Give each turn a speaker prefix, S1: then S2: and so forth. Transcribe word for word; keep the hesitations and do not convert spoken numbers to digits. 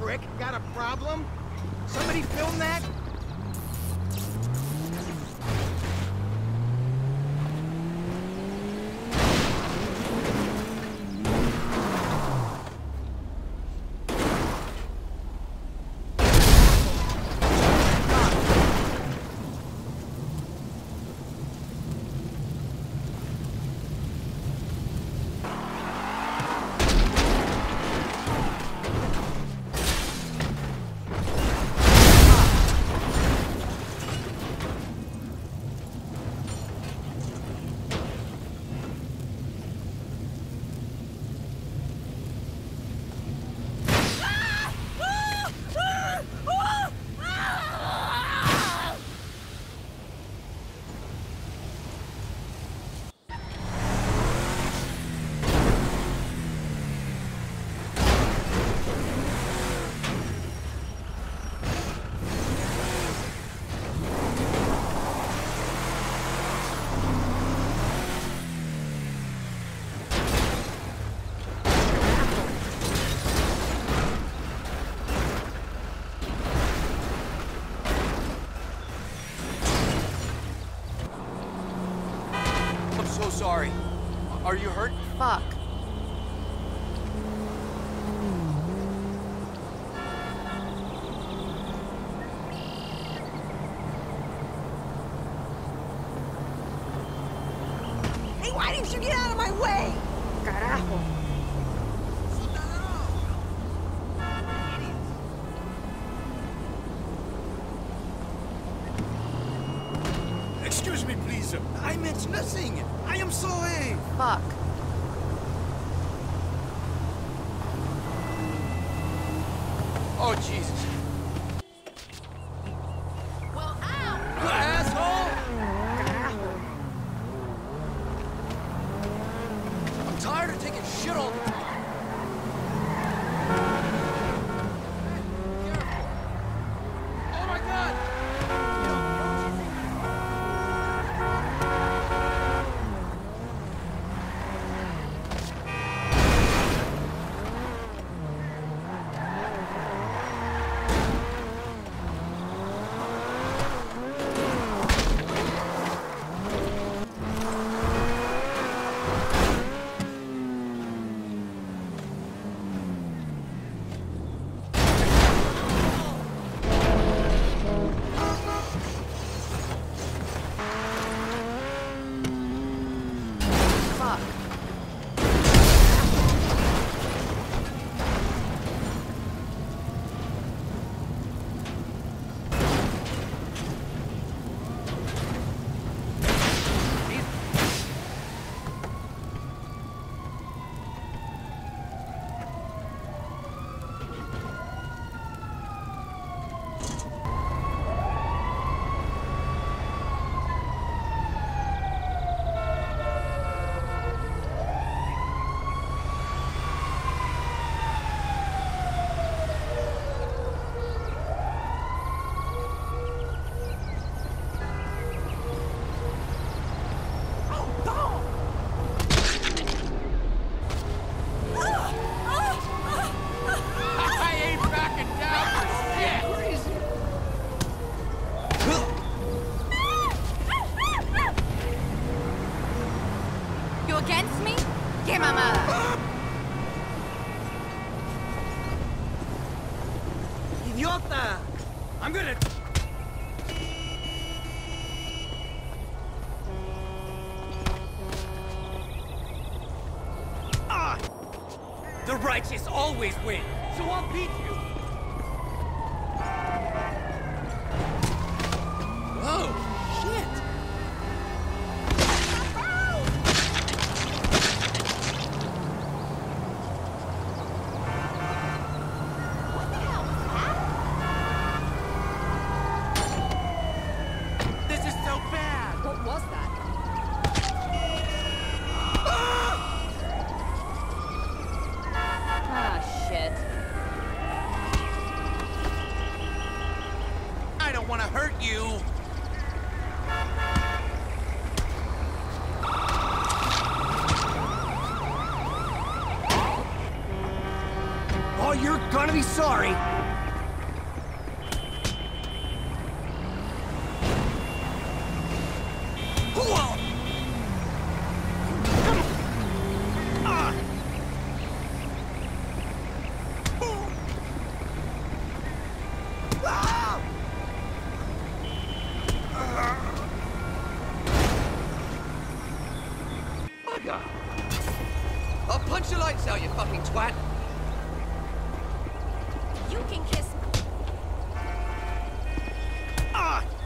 S1: prick. Got a problem? Somebody film that?
S2: So sorry. Are you hurt?
S3: Fuck.
S4: Hey, why didn't you get out of my way?
S3: Carajo.
S1: Excuse me, please. I meant nothing. I am sorry.
S3: Fuck.
S2: Oh, Jesus.
S4: Well, ow!
S2: You asshole! I'm tired of taking shit all the time. Hey, careful. Oh my God!
S3: Against me? Que mamada.
S1: Idiota! I'm gonna... Ah! The righteous always win, so I'll beat you! Oh, shit!
S5: gonna be sorry. Whoa! Ah! Ah!
S2: Bugger! I'll punch your lights out, you fucking twat!
S4: You can kiss me.
S5: Ah!